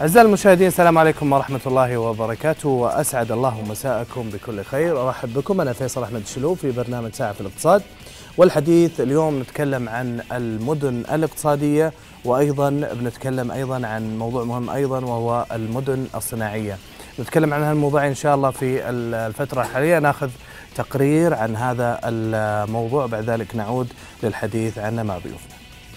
أعزائي المشاهدين، السلام عليكم ورحمة الله وبركاته، وأسعد الله مساءكم بكل خير. أرحب بكم، أنا فيصل أحمد الشلوب في برنامج ساعة في الاقتصاد. والحديث اليوم نتكلم عن المدن الاقتصادية، وأيضا بنتكلم أيضا عن موضوع مهم أيضا وهو المدن الصناعية. نتكلم عن هالموضوع إن شاء الله في الفترة الحالية، ناخذ تقرير عن هذا الموضوع، بعد ذلك نعود للحديث عنه مع ضيوفنا.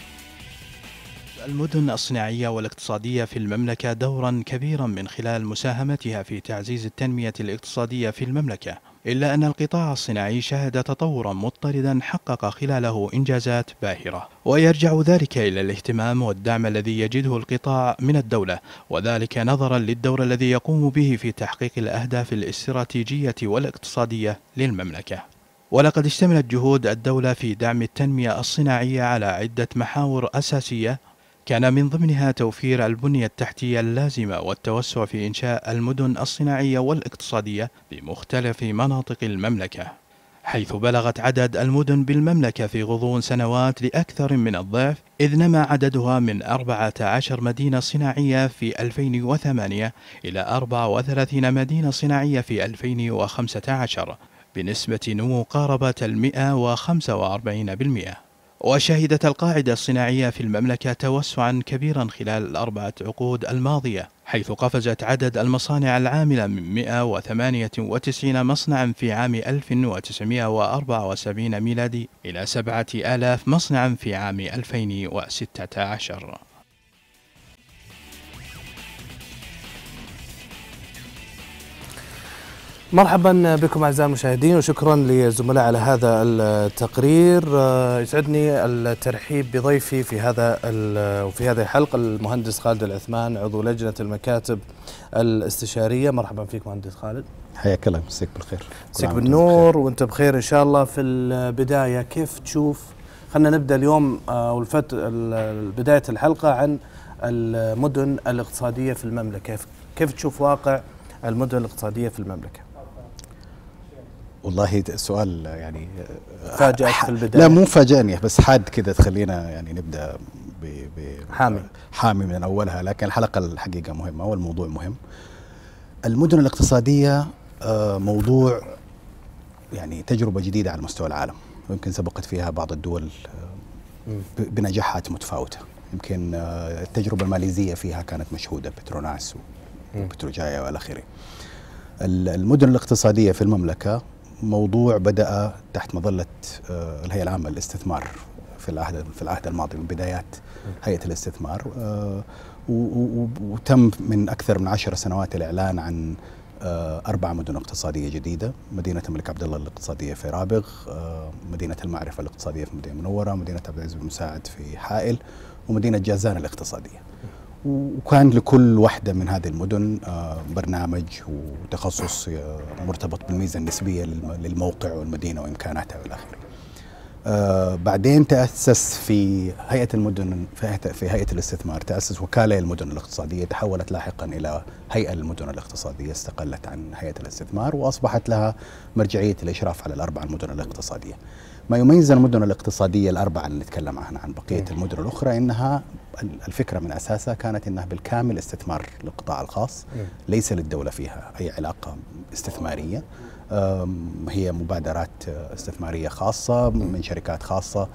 المدن الصناعية والاقتصادية في المملكة دورا كبيرا من خلال مساهمتها في تعزيز التنمية الاقتصادية في المملكة، إلا أن القطاع الصناعي شهد تطورا مضطردا حقق خلاله إنجازات باهرة، ويرجع ذلك إلى الاهتمام والدعم الذي يجده القطاع من الدولة، وذلك نظرا للدور الذي يقوم به في تحقيق الأهداف الاستراتيجية والاقتصادية للمملكة. ولقد اشتملت جهود الدولة في دعم التنمية الصناعية على عدة محاور أساسية، كان من ضمنها توفير البنية التحتية اللازمة والتوسع في إنشاء المدن الصناعية والاقتصادية بمختلف مناطق المملكة، حيث بلغت عدد المدن بالمملكة في غضون سنوات لأكثر من الضعف، إذ نما عددها من 14 مدينة صناعية في 2008 إلى 34 مدينة صناعية في 2015 بنسبة نمو قاربت 145%. وشهدت القاعدة الصناعية في المملكة توسعا كبيرا خلال ال4 عقود الماضية، حيث قفزت عدد المصانع العاملة من 198 مصنعا في عام 1974 ميلادي إلى 7000 مصنعا في عام 2016. مرحبا بكم أعزائي المشاهدين، وشكرا للزملاء على هذا التقرير. يسعدني الترحيب بضيفي في هذه الحلقة، المهندس خالد العثمان، عضو لجنة المكاتب الاستشارية. مرحبا فيك مهندس خالد. حياك الله، مساك بالخير. مساك بالنور وانت بخير ان شاء الله. في البداية كيف تشوف، خلينا نبدأ اليوم بداية الحلقة عن المدن الاقتصادية في المملكة. كيف تشوف واقع المدن الاقتصادية في المملكة؟ والله سؤال يعني فاجأك في البداية. لا مو فاجأني، بس حاد كذا تخلينا يعني نبدأ حامي من أولها، لكن الحلقة الحقيقة مهمة والموضوع مهم. المدن الاقتصادية موضوع يعني تجربة جديدة على مستوى العالم، ويمكن سبقت فيها بعض الدول بنجاحات متفاوتة. يمكن التجربة الماليزية فيها كانت مشهودة، بتروناس وبتروجايا والى اخره. المدن الاقتصادية في المملكة موضوع بدأ تحت مظلة الهيئة العامة للاستثمار في العهد الماضي، من بدايات هيئة الاستثمار، وتم من أكثر من 10 سنوات الإعلان عن 4 مدن اقتصادية جديدة: مدينة الملك عبد الله الاقتصادية في رابغ، مدينة المعرفة الاقتصادية في المدينة المنورة، مدينة عبد العزيز بن مساعد في حائل، ومدينة جازان الاقتصادية. وكان لكل واحدة من هذه المدن برنامج وتخصص مرتبط بالميزة النسبية للموقع والمدينة وإمكاناتها والى آخره. بعدين تأسس في هيئة المدن، في هيئة الاستثمار تأسس وكالة للمدن الاقتصادية، تحولت لاحقا إلى هيئة للمدن الاقتصادية، استقلت عن هيئة الاستثمار وأصبحت لها مرجعية الإشراف على ال4 المدن الاقتصادية. ما يميز المدن الاقتصادية ال4 اللي نتكلم عنها عن بقية المدن الأخرى إنها الفكرة من أساسها كانت إنها بالكامل استثمار للقطاع الخاص، ليس للدولة فيها أي علاقة استثمارية. هي مبادرات استثمارية خاصة من شركات خاصة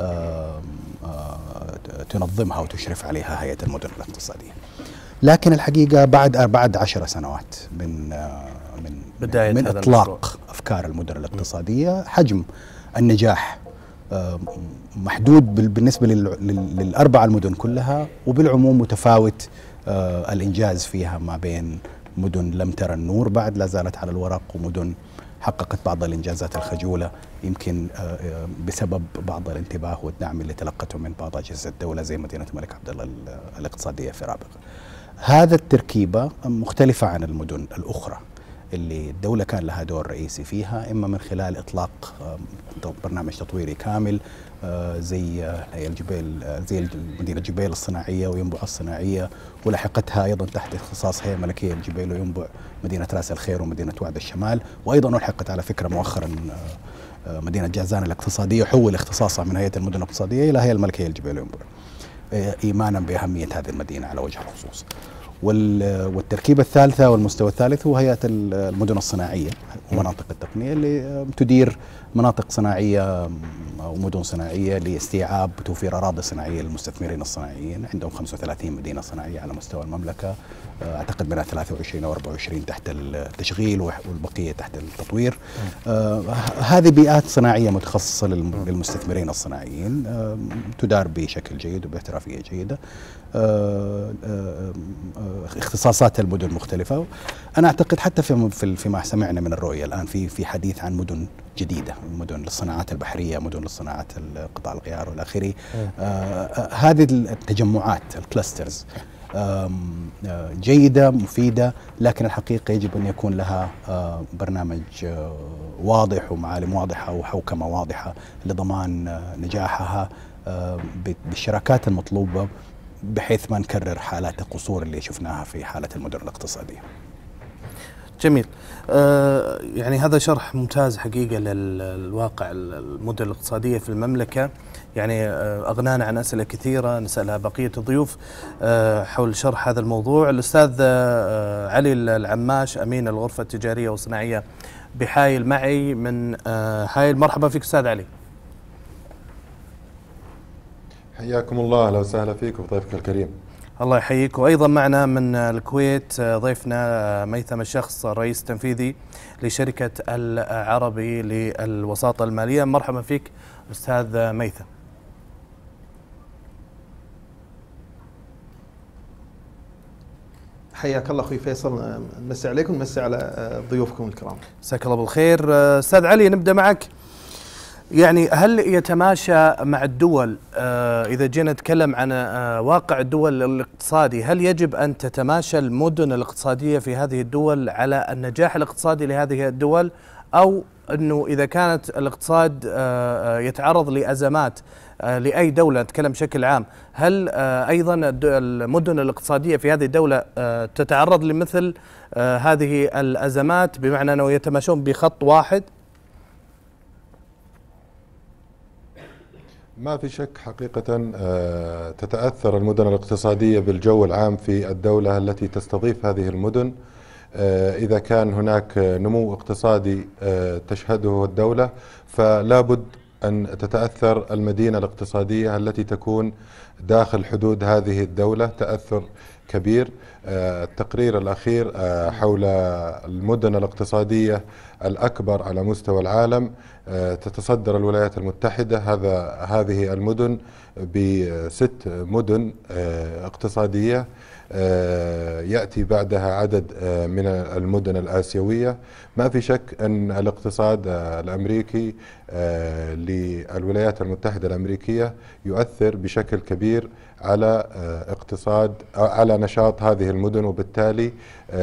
تنظمها وتشرف عليها هيئة المدن الاقتصادية. لكن الحقيقة بعد 10 سنوات من إطلاق أفكار المدن الاقتصادية، حجم النجاح محدود بالنسبة لل4 المدن كلها، وبالعموم متفاوت الإنجاز فيها ما بين مدن لم ترى النور بعد، لا زالت على الورق، ومدن حققت بعض الإنجازات الخجولة يمكن بسبب بعض الانتباه والدعم اللي تلقته من بعض أجهزة الدولة زي مدينة الملك عبد الله الاقتصادية في رابغ. هذا التركيبة مختلفة عن المدن الأخرى اللي الدولة كان لها دور رئيسي فيها، إما من خلال إطلاق برنامج تطويري كامل زي مدينة جبيل الصناعية وينبع الصناعية، ولحقتها أيضا تحت اختصاص هيئة ملكية لجبيل وينبع مدينة راس الخير ومدينة وعد الشمال، وأيضا ألحقت على فكرة مؤخرا مدينة جازان الاقتصادية، حول اختصاصها من هيئة المدن الاقتصادية إلى هيئة الملكية لجبيل وينبع، إيمانا بأهمية هذه المدينة على وجه الخصوص. والتركيبة الثالثة والمستوى الثالث هو هيئة المدن الصناعية ومناطق التقنية اللي تدير مناطق صناعية أو مدن صناعية لاستيعاب وتوفير أراضي صناعية للمستثمرين الصناعيين. عندهم 35 مدينة صناعية على مستوى المملكة، أعتقد منها 23 أو 24 تحت التشغيل والبقية تحت التطوير. هذه بيئات صناعية متخصصة للمستثمرين الصناعيين، تدار بشكل جيد وباحترافية جيدة. اختصاصات المدن مختلفة. أنا أعتقد حتى فيما سمعنا من الرؤية الآن في حديث عن مدن جديدة، مدن للصناعات البحرية، مدن للصناعات قطاع الغيار والآخري. هذه التجمعات الكلاسترز جيدة مفيدة، لكن الحقيقة يجب أن يكون لها برنامج واضح ومعالم واضحة وحوكمة واضحة لضمان نجاحها بالشراكات المطلوبة، بحيث ما نكرر حالات القصور اللي شفناها في حالة المدن الاقتصادية. جميل. يعني هذا شرح ممتاز حقيقة للواقع المدن الاقتصادية في المملكة، يعني أغنانا عن أسئلة كثيرة نسألها بقية الضيوف حول شرح هذا الموضوع. الأستاذ علي العماش أمين الغرفة التجارية والصناعية بحايل معي من حايل. مرحبا فيك أستاذ علي. حياكم الله، أهلا وسهلا فيك وضيفك الكريم. الله يحييك. وأيضا معنا من الكويت ضيفنا ميثم الشخص الرئيس التنفيذي لشركة العربي للوساطة المالية. مرحبا فيك أستاذ ميثم. حياك الله أخوي فيصل، نمسي عليكم ونمسي على ضيوفكم الكرام. مساك الله بالخير. أستاذ علي، نبدأ معك. يعني هل يتماشى مع الدول، إذا جينا نتكلم عن واقع الدول الاقتصادي، هل يجب أن تتماشى المدن الاقتصادية في هذه الدول على النجاح الاقتصادي لهذه الدول، أو أنه إذا كانت الاقتصاد يتعرض لأزمات لأي دولة، نتكلم بشكل عام، هل أيضا المدن الاقتصادية في هذه الدولة تتعرض لمثل هذه الأزمات، بمعنى أنه يتماشون بخط واحد؟ ما في شك حقيقة تتأثر المدن الاقتصادية بالجو العام في الدولة التي تستضيف هذه المدن. إذا كان هناك نمو اقتصادي تشهده الدولة، فلا بد أن تتأثر المدينة الاقتصادية التي تكون داخل حدود هذه الدولة تأثر كبير. التقرير الأخير حول المدن الاقتصادية الأكبر على مستوى العالم، تتصدر الولايات المتحدة هذه المدن ب6 مدن اقتصادية، يأتي بعدها عدد من المدن الآسيوية. ما في شك أن الاقتصاد الأمريكي للولايات المتحدة الأمريكية يؤثر بشكل كبير على على نشاط هذه المدن، وبالتالي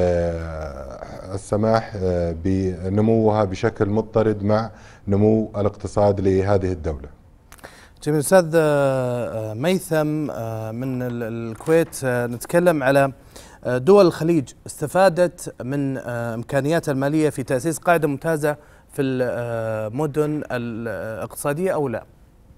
السماح بنموها بشكل مضطرد مع نمو الاقتصاد لهذه الدولة. جميل. أستاذ ميثم من الكويت، نتكلم على دول الخليج استفادت من إمكانياتها المالية في تأسيس قاعدة ممتازة في المدن الاقتصادية أو لا؟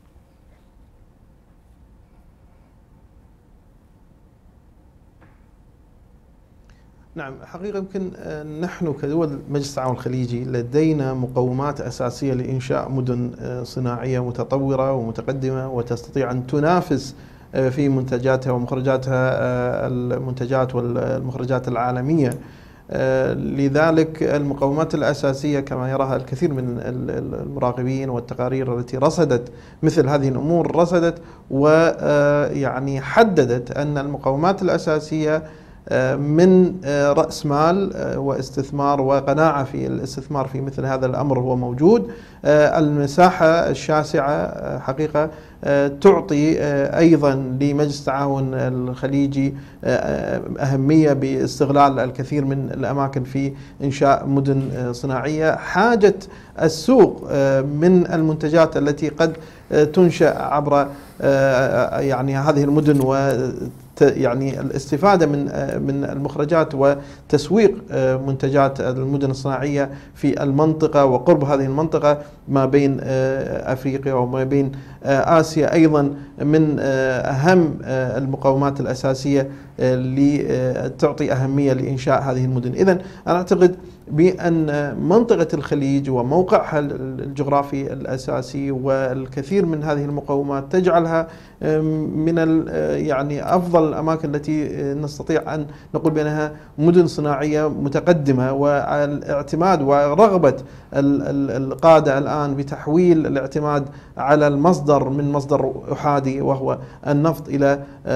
نعم، حقيقة يمكن نحن كدول مجلس التعاون الخليجي لدينا مقومات أساسية لإنشاء مدن صناعية متطورة ومتقدمة وتستطيع أن تنافس في منتجاتها ومخرجاتها المنتجات والمخرجات العالمية. لذلك المقومات الأساسية كما يراها الكثير من المراقبين والتقارير التي رصدت مثل هذه الأمور، رصدت ويعني حددت أن المقومات الأساسية من رأس مال واستثمار وقناعة في الاستثمار في مثل هذا الأمر هو موجود. المساحة الشاسعة حقيقة تعطي أيضا لمجلس التعاون الخليجي أهمية باستغلال الكثير من الأماكن في إنشاء مدن صناعية. حاجة السوق من المنتجات التي قد تنشأ عبر يعني هذه المدن يعني الاستفادة من المخرجات وتسويق منتجات المدن الصناعية في المنطقة وقرب هذه المنطقة ما بين أفريقيا وما بين آسيا أيضا من أهم المقومات الأساسية اللي تعطي أهمية لإنشاء هذه المدن. إذن أنا أعتقد بأن منطقة الخليج وموقعها الجغرافي الأساسي والكثير من هذه المقومات تجعلها من يعني أفضل الأماكن التي نستطيع أن نقول بأنها مدن صناعية متقدمة، والاعتماد ورغبة القادة الآن بتحويل الاعتماد على المصدر من مصدر أحادي وهو النفط إلى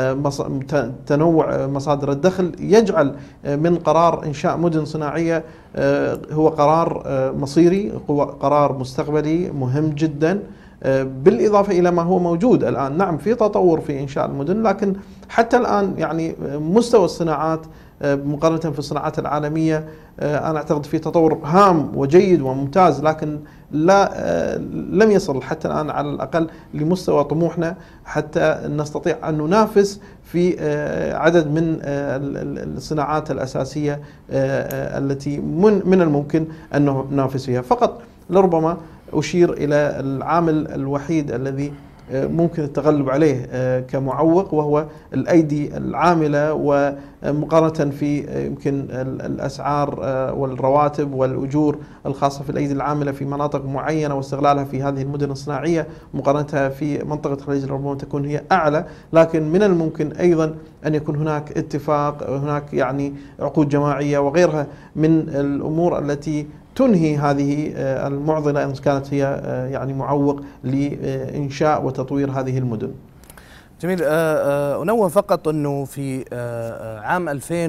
تنوع مصادر الدخل يجعل من قرار إنشاء مدن صناعية هو قرار مصيري، هو قرار مستقبلي مهم جدا، بالإضافة إلى ما هو موجود الآن. نعم في تطور في إنشاء المدن، لكن حتى الآن يعني مستوى الصناعات مقارنة في الصناعات العالمية أنا أعتقد في تطور هام وجيد وممتاز، لكن لم يصل حتى الآن على الأقل لمستوى طموحنا حتى نستطيع أن ننافس في عدد من الصناعات الأساسية التي من الممكن أن ننافس فيها. فقط لربما أشير إلى العامل الوحيد الذي ممكن التغلب عليه كمعوق، وهو الأيدي العاملة، ومقارنة في يمكن الأسعار والرواتب والأجور الخاصة في الأيدي العاملة في مناطق معينة واستغلالها في هذه المدن الصناعية مقارنتها في منطقة الخليج ربما تكون هي أعلى، لكن من الممكن أيضا أن يكون هناك اتفاق، هناك يعني عقود جماعية وغيرها من الأمور التي تنهي هذه المعضلة إن كانت هي يعني معوق لإنشاء وتطوير هذه المدن. جميل. أنوه فقط أنه في عام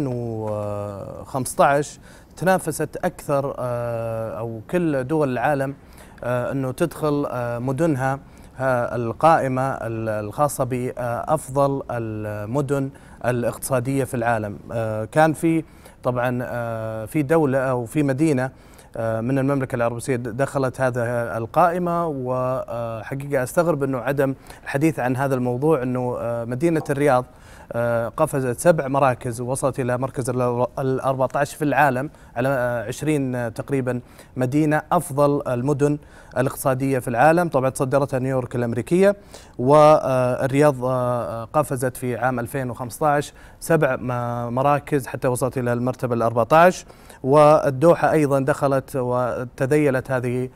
2015 تنافست أكثر أو كل دول العالم أنه تدخل مدنها القائمة الخاصة بأفضل المدن الاقتصادية في العالم. كان في طبعا في دولة أو في مدينة من المملكة العربية السعودية دخلت هذا القائمة، وحقيقة أستغرب أنه عدم الحديث عن هذا الموضوع، أنه مدينة الرياض قفزت 7 مراكز ووصلت إلى مركز 14 في العالم على 20 تقريبا مدينة أفضل المدن الاقتصادية في العالم. طبعا تصدرتها نيويورك الأمريكية، والرياض قفزت في عام 2015 7 مراكز حتى وصلت إلى المرتبة 14، والدوحة أيضا دخلت وتذيلت هذه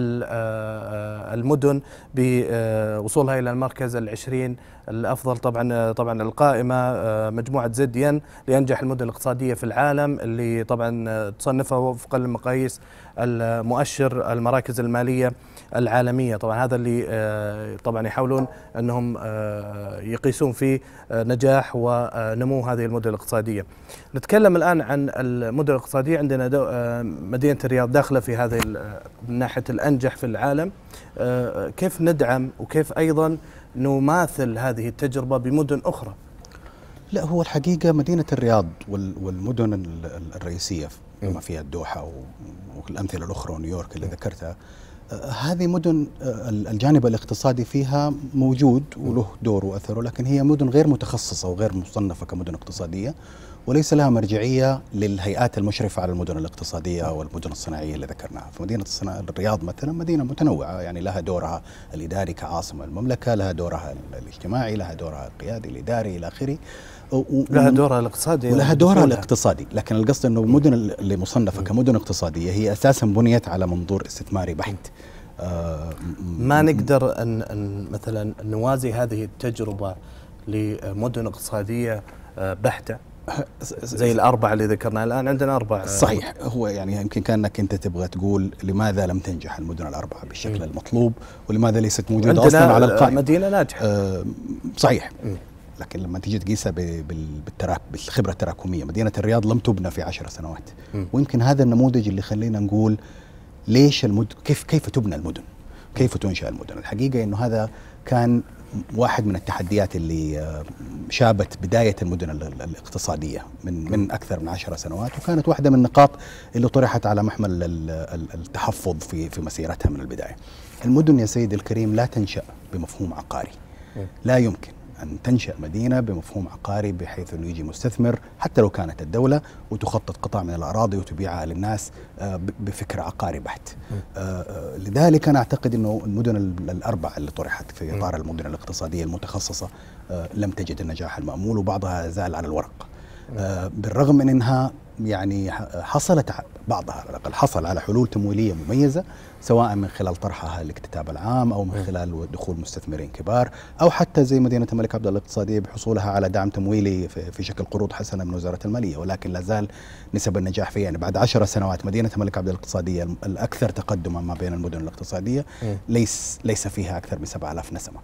المدن بوصولها إلى المركز 20 الأفضل. طبعا القائمة مجموعة ZN لأنجح المدن الاقتصادية في العالم، اللي طبعا تصنفها وفق المقاييس المؤشر المراكز المالية العالمية. طبعا هذا اللي طبعا يحاولون أنهم يقيسون فيه نجاح ونمو هذه المدن الاقتصادية. نتكلم الآن عن المدن الاقتصادية. عندنا مدينة الرياض داخلة في هذه من ناحية الأنجح في العالم. كيف ندعم وكيف أيضا نماثل هذه التجربة بمدن أخرى؟ لا، هو الحقيقة مدينة الرياض والمدن الرئيسية بما فيها الدوحة والأمثلة الأخرى ونيويورك اللي ذكرتها، هذه مدن الجانب الاقتصادي فيها موجود وله دور وأثره، لكن هي مدن غير متخصصة وغير مصنفة كمدن اقتصادية، وليس لها مرجعية للهيئات المشرفة على المدن الاقتصادية والمدن الصناعية اللي ذكرناها. فمدينة الرياض مثلا مدينة متنوعة، يعني لها دورها الإداري كعاصمة المملكة، لها دورها الاجتماعي، لها دورها القيادي الإداري إلى آخره، لها دورها الاقتصادي ولها دورها الاقتصادي. لكن القصد أنه المدن اللي مصنفة كمدن اقتصادية هي أساسا بنيت على منظور استثماري بحت. ما نقدر أن مثلا نوازي هذه التجربة لمدن اقتصادية بحتة زي الأربعة اللي ذكرناها الآن. عندنا 4. صحيح. هو يعني يمكن كأنك أنت تبغى تقول لماذا لم تنجح المدن ال4 بالشكل المطلوب، ولماذا ليست موجودة أصلا على القائمة. مدينة ناجحة. صحيح. لكن لما تيجي تقيسها بالخبرة التراكمية، مدينة الرياض لم تبنى في 10 سنوات. ويمكن هذا النموذج اللي خلينا نقول ليش كيف تبنى المدن، كيف تنشأ المدن. الحقيقة إنه هذا كان واحد من التحديات اللي شابت بداية المدن الاقتصادية من أكثر من 10 سنوات، وكانت واحدة من النقاط اللي طرحت على محمل التحفظ في مسيرتها من البداية. المدن يا سيد الكريم لا تنشأ بمفهوم عقاري، لا يمكن. أن تنشأ مدينة بمفهوم عقاري بحيث أنه يجي مستثمر حتى لو كانت الدولة وتخطط قطع من الأراضي وتبيعها للناس بفكر عقاري بحت. لذلك أنا أعتقد أنه المدن الأربع اللي طرحت في إطار المدن الاقتصادية المتخصصة لم تجد النجاح المأمول، وبعضها زال على الورق، بالرغم من أنها يعني حصلت بعضها على الأقل حصل على حلول تمويلية مميزة، سواء من خلال طرحها الاكتتاب العام أو من خلال دخول مستثمرين كبار، أو حتى زي مدينة الملك عبد الله الاقتصادية بحصولها على دعم تمويلي في شكل قروض حسنة من وزارة المالية. ولكن لا زال نسب النجاح فيها، يعني بعد 10 سنوات مدينة الملك عبد الله الاقتصادية الأكثر تقدما ما بين المدن الاقتصادية ليس فيها أكثر من 7000 نسمة.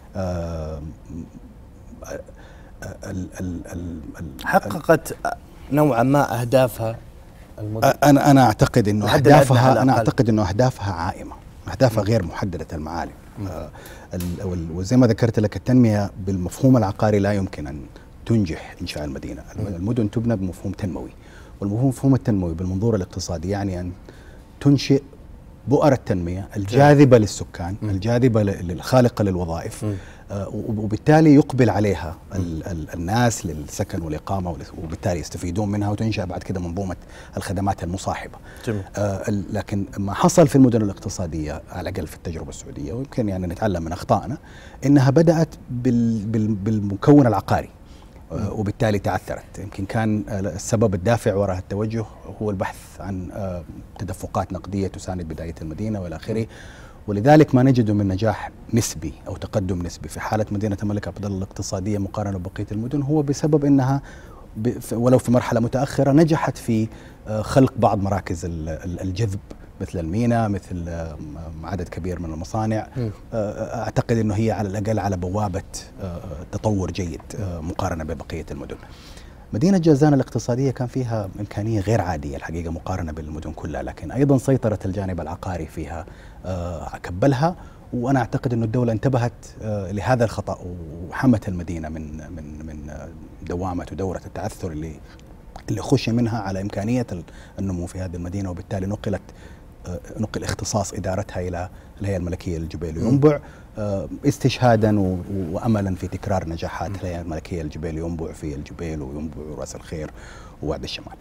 حققت نوعا ما أهدافها المدن. أنا أعتقد إنه أهدافها عائمة، أهدافها غير محددة المعالم. وزي ما ذكرت لك التنمية بالمفهوم العقاري لا يمكن أن تنجح إنشاء المدينة. المدن تبنى بمفهوم تنموي، والمفهوم التنموي بالمنظور الاقتصادي يعني أن تنشئ بؤر التنمية الجاذبة للسكان، الجاذبة الخالقة للوظائف، وبالتالي يقبل عليها الناس للسكن والإقامة، وبالتالي يستفيدون منها وتنشأ بعد كده منظومة الخدمات المصاحبة. لكن ما حصل في المدن الاقتصادية على الأقل في التجربة السعودية، ويمكن يعني نتعلم من أخطائنا، إنها بدأت بالمكون العقاري وبالتالي تعثرت. يمكن كان السبب الدافع وراء التوجه هو البحث عن تدفقات نقدية تساند بداية المدينة والى آخره، ولذلك ما نجده من نجاح نسبي أو تقدم نسبي في حالة مدينة الملك عبد الله الاقتصادية مقارنة ببقية المدن، هو بسبب أنها ولو في مرحلة متأخرة نجحت في خلق بعض مراكز الجذب مثل الميناء، مثل عدد كبير من المصانع. أعتقد أنه هي على الأقل على بوابة تطور جيد مقارنة ببقية المدن. مدينة جازان الاقتصادية كان فيها إمكانية غير عادية الحقيقة مقارنة بالمدن كلها، لكن أيضا سيطرت الجانب العقاري فيها كبلها، وأنا أعتقد أن الدولة انتبهت لهذا الخطأ وحمت المدينة من دوامة ودورة التعثر اللي خشي منها على إمكانية النمو في هذه المدينة، وبالتالي نقل اختصاص إدارتها إلى الهيئة الملكية للجبيل وينبع، استشهادا وأملا في تكرار نجاحات الهيئة الملكية للجبيل وينبع في الجبيل وينبع ورأس الخير ووعد الشمال.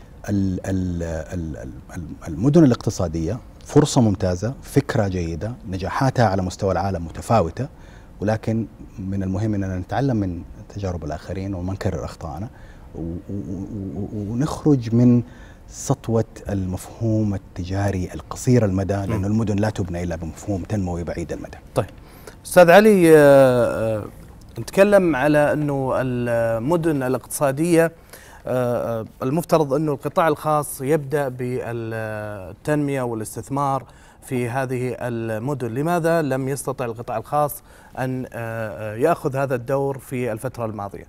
المدن الاقتصادية فرصة ممتازة، فكرة جيدة، نجاحاتها على مستوى العالم متفاوتة، ولكن من المهم أننا نتعلم من تجارب الآخرين وما نكرر أخطائنا، ونخرج من سطوة المفهوم التجاري القصير المدى، لأن المدن لا تبنى إلا بمفهوم تنموي بعيد المدى. طيب أستاذ علي، نتكلم على أنه المدن الاقتصادية المفترض أنه القطاع الخاص يبدأ بالتنمية والاستثمار في هذه المدن، لماذا لم يستطع القطاع الخاص أن يأخذ هذا الدور في الفترة الماضية؟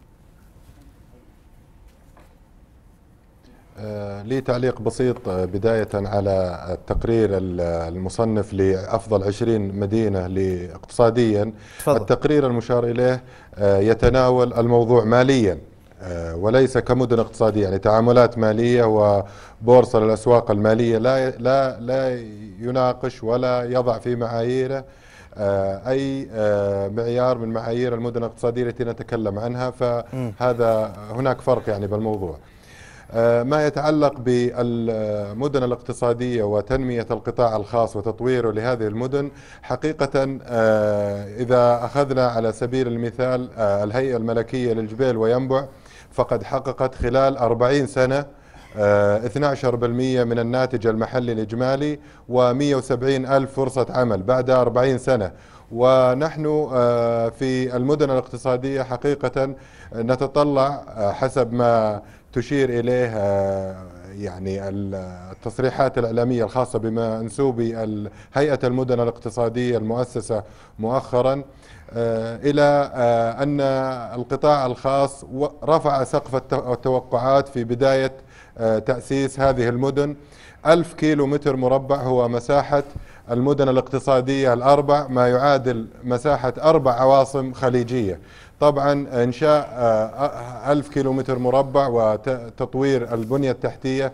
لي تعليق بسيط بداية على التقرير المصنف لأفضل 20 مدينة اقتصاديا. التقرير المشار إليه يتناول الموضوع ماليا وليس كمدن اقتصادية، يعني تعاملات مالية وبورصة للأسواق المالية، لا يناقش ولا يضع في معاييره أي معيار من معايير المدن الاقتصادية التي نتكلم عنها، فهذا هناك فرق يعني بالموضوع. ما يتعلق بالمدن الاقتصادية وتنمية القطاع الخاص وتطويره لهذه المدن، حقيقة إذا أخذنا على سبيل المثال الهيئة الملكية للجبيل وينبع، فقد حققت خلال 40 سنة 12% من الناتج المحلي الإجمالي و170 ألف فرصة عمل بعد 40 سنة. ونحن في المدن الاقتصادية حقيقة نتطلع حسب ما تشير إليه يعني التصريحات الإعلامية الخاصة بمنسوبي هيئة المدن الاقتصادية المؤسسة مؤخرا إلى أن القطاع الخاص رفع سقف التوقعات في بداية تأسيس هذه المدن. 1000 كيلو متر مربع هو مساحة المدن الاقتصادية الأربع، ما يعادل مساحة 4 عواصم خليجية. طبعا إنشاء 1000 كيلو متر مربع وتطوير البنية التحتية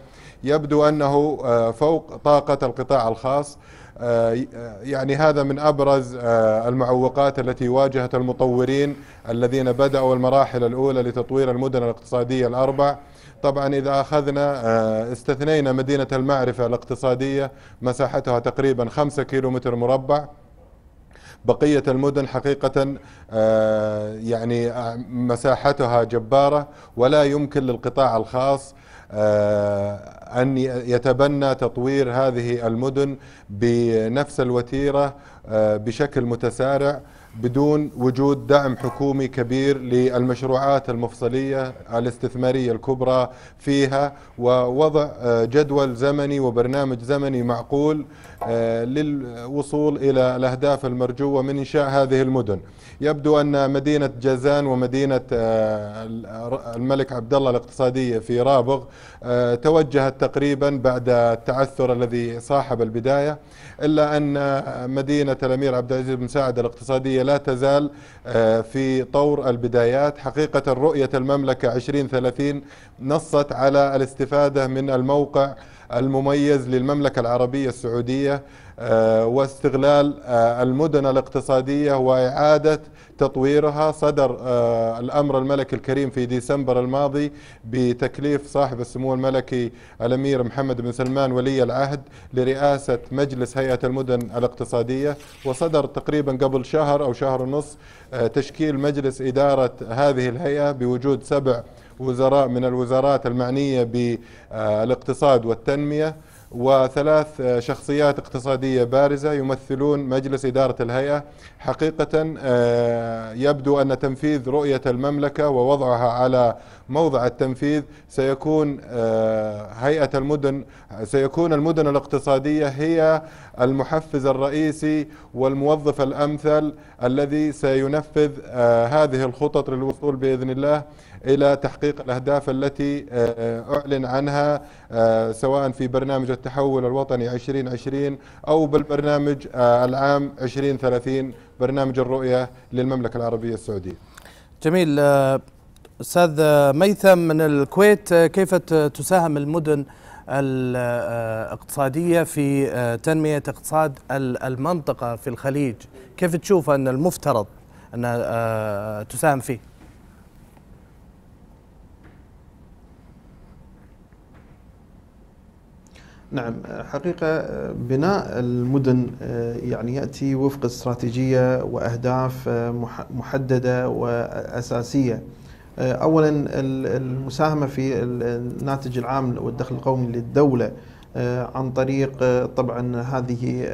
يبدو أنه فوق طاقة القطاع الخاص. يعني هذا من أبرز المعوقات التي واجهت المطورين الذين بدأوا المراحل الأولى لتطوير المدن الاقتصادية الأربع. طبعا إذا أخذنا استثنينا مدينة المعرفة الاقتصادية مساحتها تقريبا 5 كيلومتر مربع، بقية المدن حقيقة يعني مساحتها جبارة، ولا يمكن للقطاع الخاص أن يتبنى تطوير هذه المدن بنفس الوتيرة بشكل متسارع بدون وجود دعم حكومي كبير للمشروعات المفصلية الاستثمارية الكبرى فيها، ووضع جدول زمني وبرنامج زمني معقول للوصول إلى الأهداف المرجوة من إنشاء هذه المدن. يبدو أن مدينة جازان ومدينة الملك عبد الله الاقتصادية في رابغ توجهت تقريبا بعد التعثر الذي صاحب البداية، إلا أن مدينة الأمير عبد العزيز بن سعد الاقتصادية لا تزال في طور البدايات. حقيقة رؤية المملكة 2030 نصت على الاستفادة من الموقع المميز للمملكة العربية السعودية واستغلال المدن الاقتصادية وإعادة تطويرها. صدر الأمر الملكي الكريم في ديسمبر الماضي بتكليف صاحب السمو الملكي الأمير محمد بن سلمان ولي العهد لرئاسة مجلس هيئة المدن الاقتصادية، وصدر تقريبا قبل شهر أو شهر ونصف تشكيل مجلس إدارة هذه الهيئة بوجود 7 وزراء من الوزارات المعنية بالاقتصاد والتنمية، و3 شخصيات اقتصادية بارزة يمثلون مجلس إدارة الهيئة. حقيقة يبدو أن تنفيذ رؤية المملكة ووضعها على موضع التنفيذ سيكون سيكون المدن الاقتصادية هي المحفز الرئيسي والموظف الأمثل الذي سينفذ هذه الخطط للوصول بإذن الله إلى تحقيق الأهداف التي أعلن عنها سواء في برنامج التحول الوطني 2020 أو بالبرنامج العام 2030، برنامج الرؤية للمملكة العربية السعودية. جميل. أستاذ ميثم من الكويت، كيف تساهم المدن الاقتصادية في تنمية اقتصاد المنطقة في الخليج؟ كيف تشوف أن المفترض أن تساهم فيه؟ نعم، حقيقة بناء المدن يعني يأتي وفق استراتيجية وأهداف محددة وأساسية. أولا المساهمة في الناتج العام والدخل القومي للدولة عن طريق طبعا هذه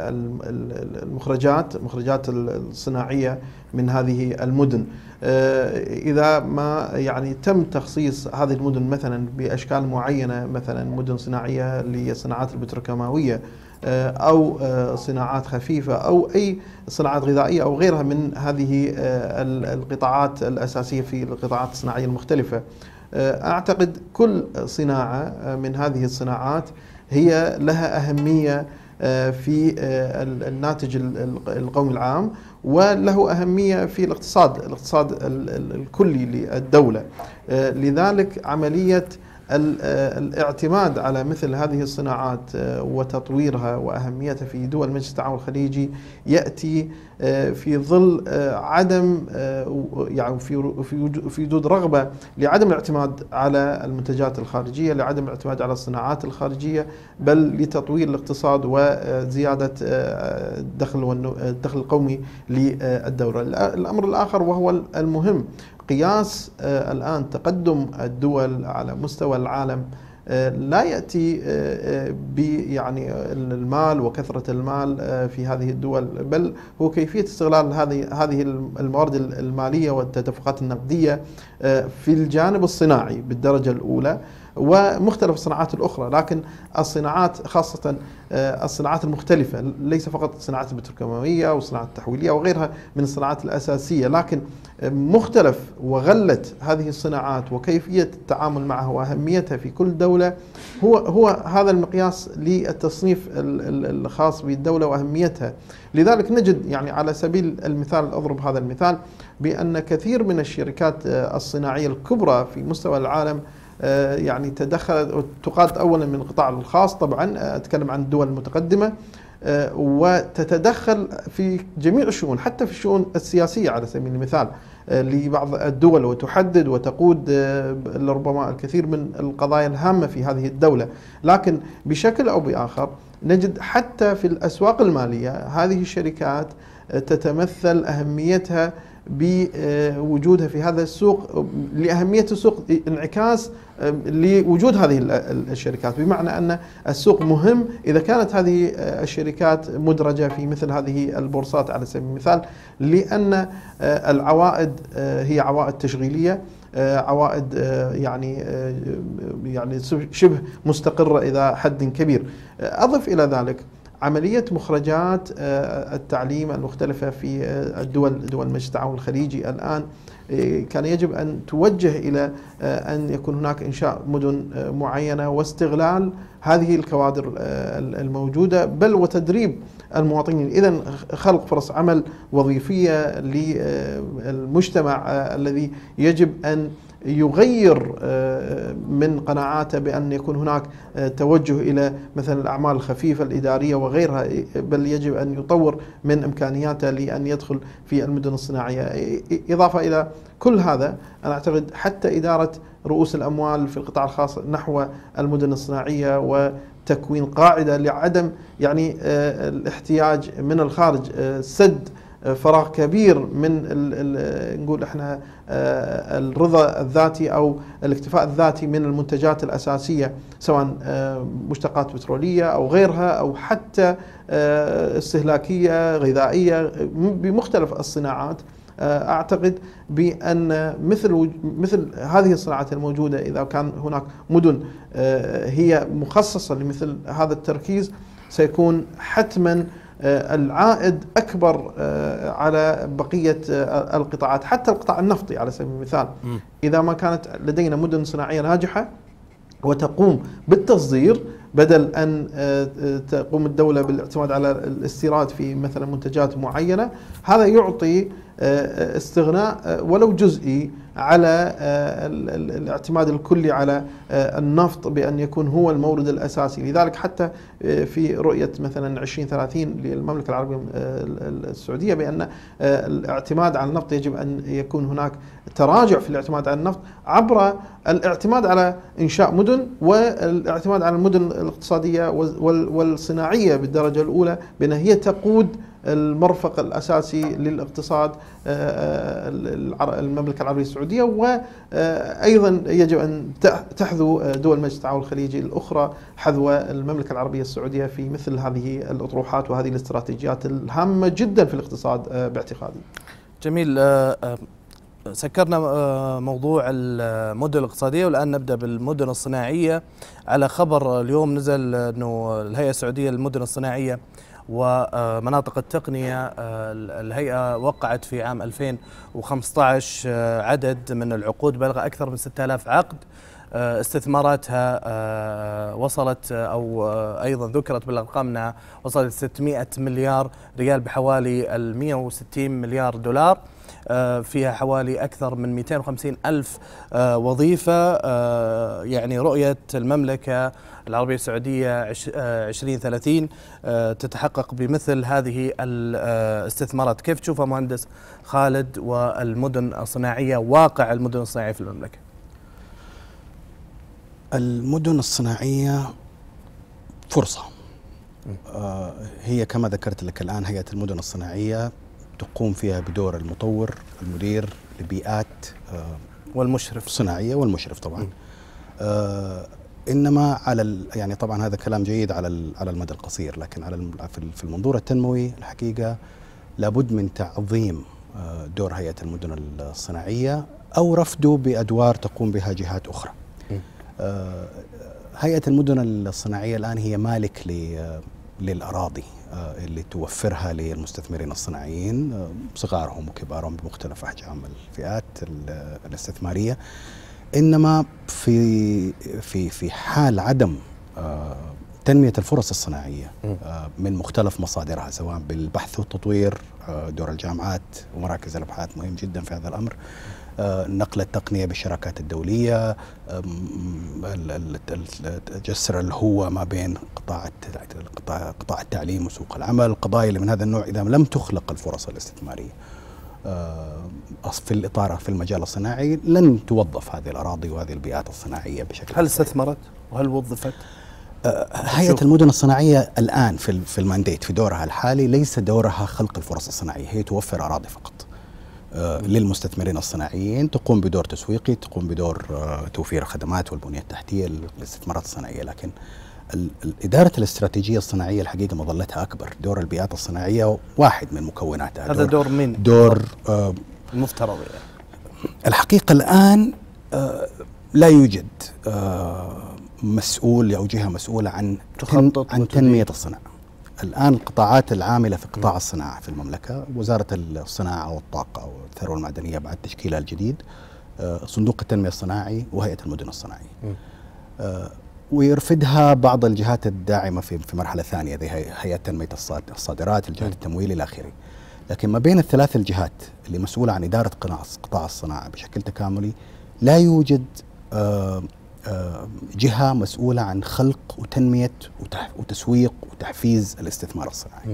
المخرجات الصناعية من هذه المدن. إذا ما يعني تم تخصيص هذه المدن مثلا بأشكال معينة، مثلا مدن صناعية للصناعات البتروكيماوية أو صناعات خفيفة أو أي صناعات غذائية أو غيرها من هذه القطاعات الأساسية في القطاعات الصناعية المختلفة، أعتقد كل صناعة من هذه الصناعات هي لها أهمية في الناتج القومي العام، وله أهمية في الاقتصاد الكلي للدولة. لذلك عملية الاعتماد على مثل هذه الصناعات وتطويرها وأهميتها في دول مجلس التعاون الخليجي يأتي في ظل عدم يعني في وجود رغبة لعدم الاعتماد على المنتجات الخارجية، لعدم الاعتماد على الصناعات الخارجية، بل لتطوير الاقتصاد وزيادة الدخل القومي للدولة. الأمر الآخر وهو المهم، قياس الآن تقدم الدول على مستوى العالم لا يأتي يعني المال وكثرة المال في هذه الدول، بل هو كيفية استغلال هذه الموارد المالية والتدفقات النقدية في الجانب الصناعي بالدرجة الأولى ومختلف الصناعات الأخرى. لكن الصناعات خاصة الصناعات المختلفة، ليس فقط الصناعات البتروكيماوية والصناعات التحويلية وغيرها من الصناعات الأساسية، لكن مختلف وغلة هذه الصناعات وكيفية التعامل معها وأهميتها في كل دولة هو هذا المقياس للتصنيف الخاص بالدولة وأهميتها. لذلك نجد يعني على سبيل المثال، أضرب هذا المثال، بأن كثير من الشركات الصناعية الكبرى في مستوى العالم يعني تدخلت وتقاد أولا من القطاع الخاص، طبعا أتكلم عن الدول المتقدمة، وتتدخل في جميع الشؤون حتى في الشؤون السياسية على سبيل المثال لبعض الدول، وتحدد وتقود ربما الكثير من القضايا الهامة في هذه الدولة. لكن بشكل أو بآخر نجد حتى في الأسواق المالية هذه الشركات تتمثل أهميتها بوجودها في هذا السوق، لأهمية السوق انعكاس لوجود هذه الشركات، بمعنى أن السوق مهم إذا كانت هذه الشركات مدرجة في مثل هذه البورصات على سبيل المثال، لأن العوائد هي عوائد تشغيلية، عوائد يعني شبه مستقرة إلى حد كبير. أضف إلى ذلك عملية مخرجات التعليم المختلفة في دول مجلس التعاون الخليجي الآن كان يجب أن توجه إلى أن يكون هناك إنشاء مدن معينة واستغلال هذه الكوادر الموجودة، بل وتدريب المواطنين، إذن خلق فرص عمل وظيفية للمجتمع الذي يجب أن يغير من قناعاته بأن يكون هناك توجه إلى مثلا الأعمال الخفيفة الإدارية وغيرها، بل يجب أن يطور من إمكانياته لأن يدخل في المدن الصناعية. إضافة إلى كل هذا أنا أعتقد حتى إدارة رؤوس الأموال في القطاع الخاص نحو المدن الصناعية وتكوين قاعدة لعدم يعني الاحتياج من الخارج، سد فراغ كبير من نقول احنا الرضا الذاتي او الاكتفاء الذاتي من المنتجات الاساسيه، سواء مشتقات بتروليه او غيرها، او حتى استهلاكيه غذائيه بمختلف الصناعات. اعتقد بان مثل هذه الصناعات الموجوده اذا كان هناك مدن هي مخصصه لمثل هذا التركيز سيكون حتما العائد أكبر على بقية القطاعات، حتى القطاع النفطي على سبيل المثال. إذا ما كانت لدينا مدن صناعية ناجحة وتقوم بالتصدير بدل أن تقوم الدولة بالاعتماد على الاستيراد في مثلا منتجات معينة، هذا يعطي استغناء ولو جزئي على الاعتماد الكلي على النفط بأن يكون هو المورد الأساسي. لذلك حتى في رؤية مثلا 2030 للمملكة العربية السعودية بأن الاعتماد على النفط يجب أن يكون هناك تراجع في الاعتماد على النفط عبر الاعتماد على إنشاء مدن والاعتماد على المدن الاقتصادية والصناعية بالدرجة الأولى، بأن هي تقود المرفق الأساسي للاقتصاد المملكة العربية السعودية. وأيضا يجب أن تحذو دول مجلس التعاون الخليجي الأخرى حذو المملكة العربية السعودية في مثل هذه الأطروحات وهذه الاستراتيجيات الهامة جدا في الاقتصاد باعتقادي. جميل. سكرنا موضوع المدن الاقتصادية، والآن نبدأ بالمدن الصناعية. على خبر اليوم نزل أنه الهيئة السعودية للمدن الصناعية ومناطق التقنية، الهيئة وقعت في عام 2015 عدد من العقود بلغ أكثر من 6000 عقد، استثماراتها وصلت أو أيضا ذكرت بالأرقام أنها وصلت 600 مليار ريال بحوالي 160 مليار دولار، فيها حوالي أكثر من 250 ألف وظيفة. يعني رؤية المملكة العربية السعودية 2030 تتحقق بمثل هذه الاستثمارات. كيف تشوفها مهندس خالد والمدن الصناعية، واقع المدن الصناعية في المملكة؟ المدن الصناعية فرصة، هي كما ذكرت لك الآن هيئة المدن الصناعية تقوم فيها بدور المطور المدير لبيئات والمشرف الصناعية والمشرف طبعا. إنما على يعني طبعا هذا كلام جيد على المدى القصير، لكن في المنظور التنموي الحقيقة لابد من تعظيم دور هيئة المدن الصناعية أو رفضه بأدوار تقوم بها جهات أخرى. هيئة المدن الصناعية الآن هي مالك للأراضي اللي توفرها للمستثمرين الصناعيين صغارهم وكبارهم بمختلف أحجام الفئات الاستثمارية. إنما في حال عدم تنمية الفرص الصناعية من مختلف مصادرها سواء بالبحث والتطوير، دور الجامعات ومراكز الأبحاث مهم جدا في هذا الأمر، نقل التقنية بالشراكات الدولية، جسر الهوة ما بين قطاع التعليم وسوق العمل. القضايا اللي من هذا النوع إذا لم تخلق الفرص الاستثمارية في الإطار في المجال الصناعي لن توظف هذه الأراضي وهذه البيئات الصناعية بشكل. هل استثمرت وهل وظفت؟ هيئة المدن الصناعية الآن في المانديت في دورها الحالي ليس دورها خلق الفرص الصناعية، هي توفر أراضي فقط للمستثمرين الصناعيين، تقوم بدور تسويقي، تقوم بدور توفير الخدمات والبنية التحتية للاستثمارات الصناعية. لكن إدارة الاستراتيجية الصناعية الحقيقة مظلتها أكبر. دور البيئات الصناعية واحد من مكوناتها. هذا دور من؟ دور المفترض يعني. الحقيقة الآن لا يوجد مسؤول أو جهة مسؤولة عن تنمية الصناعة. الآن القطاعات العاملة في قطاع الصناعة في المملكة وزارة الصناعة والطاقة والثروة المعدنية بعد تشكيلها الجديد، صندوق التنمية الصناعي، وهيئة المدن الصناعية. ويرفدها بعض الجهات الداعمة في مرحلة ثانية زي هيئة تنمية الصادرات، الجهات التمويل إلى آخره. لكن ما بين الثلاث الجهات اللي مسؤولة عن إدارة قطاع الصناعة بشكل تكاملي لا يوجد جهة مسؤولة عن خلق وتنمية وتسويق وتحفيز الاستثمار الصناعي.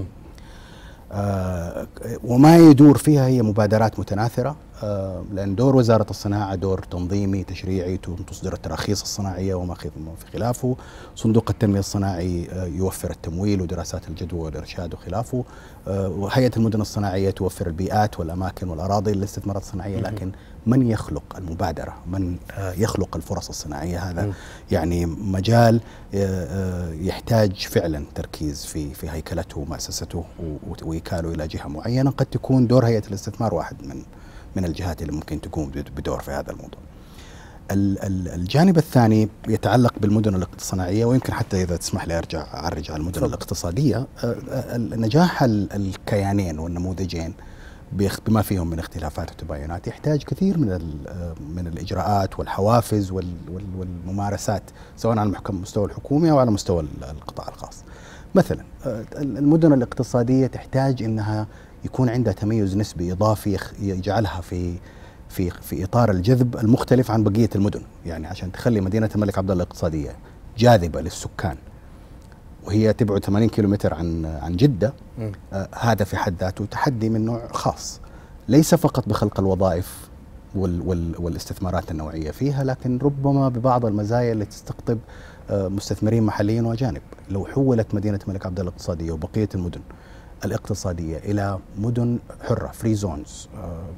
وما يدور فيها هي مبادرات متناثرة، لأن دور وزارة الصناعة دور تنظيمي تشريعي، تصدر التراخيص الصناعية وما في خلافه. صندوق التنمية الصناعي يوفر التمويل ودراسات الجدوى والإرشاد وخلافه. وهيئة المدن الصناعية توفر البيئات والأماكن والأراضي للاستثمارات الصناعية. لكن من يخلق المبادرة، من يخلق الفرص الصناعية، هذا يعني مجال يحتاج فعلا تركيز في هيكلته ومؤسسته وإيكاله إلى جهة معينة. قد تكون دور هيئة الاستثمار واحد من الجهات اللي ممكن تقوم بدور في هذا الموضوع. الجانب الثاني يتعلق بالمدن الصناعية، ويمكن حتى إذا تسمح لي أرجع على المدن الاقتصادية. نجاح الكيانين والنموذجين بما فيهم من اختلافات وتباينات يحتاج كثير من الإجراءات والحوافز والممارسات، سواء على المستوى الحكومي أو على مستوى القطاع الخاص. مثلا المدن الاقتصادية تحتاج أنها يكون عندها تميز نسبي إضافي يجعلها في إطار الجذب المختلف عن بقية المدن. يعني عشان تخلي مدينة الملك عبدالله الاقتصادية جاذبة للسكان وهي تبعد 80 كيلومتر عن جدة، هذا في حد ذاته تحدي من نوع خاص، ليس فقط بخلق الوظائف والاستثمارات النوعية فيها، لكن ربما ببعض المزايا اللي تستقطب مستثمرين محليين وأجانب. لو حولت مدينة الملك عبدالله الاقتصادية وبقية المدن الاقتصادية إلى مدن حرة فري زونز